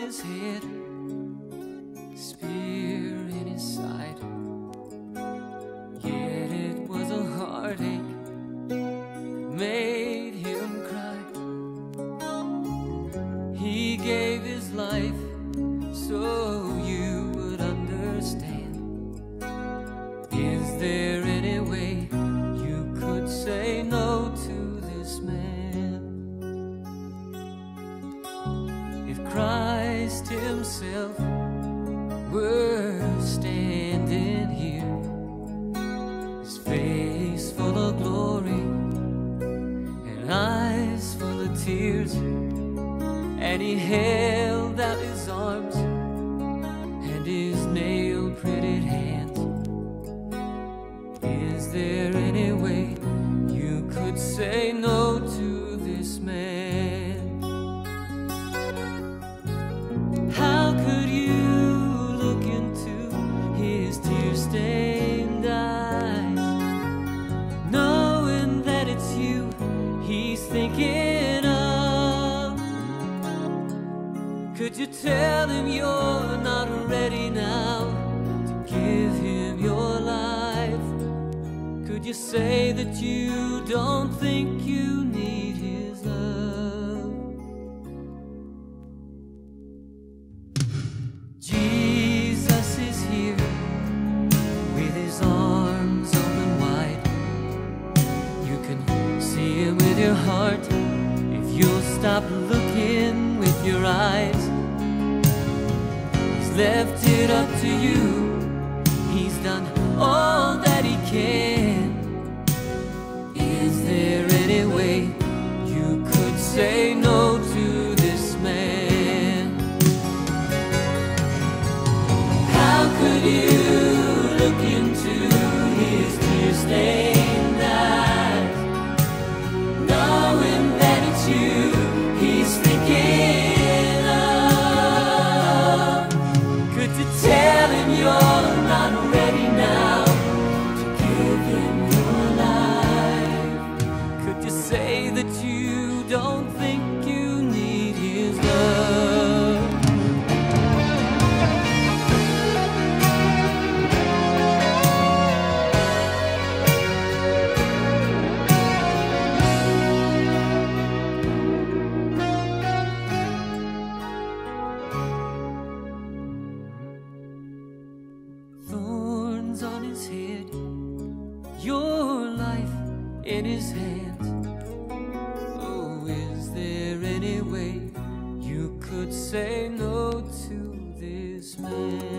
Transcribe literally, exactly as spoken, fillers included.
his head, spear in his side. Yet it was a heartache made him cry. He gave his life so you would understand. Is there any way you could say no to this man? If Christ himself were standing here, his face full of glory and eyes full of tears, and he held out his arms and his nail-printed hands, is there any way you could say no to this man? How could you look into his tear-stained eyes, knowing that it's you he's thinking of? Could you tell him you're not ready now to give him your life? Could you say that you don't think you need his love? Jesus is here with his arms open wide. You can see him with your heart if you'll stop looking with your eyes. He's left it up to you. He's done all that he can. Is there any way you could say no to this man? How could you look into his tear-stained eyes, knowing that it's you he's thinking of? Could you tell him you're not ready now to give him your life? Could you say that you don't think you need his love? Thorns on his head, your life in his hands. Oh, is there any way you could say no to this man?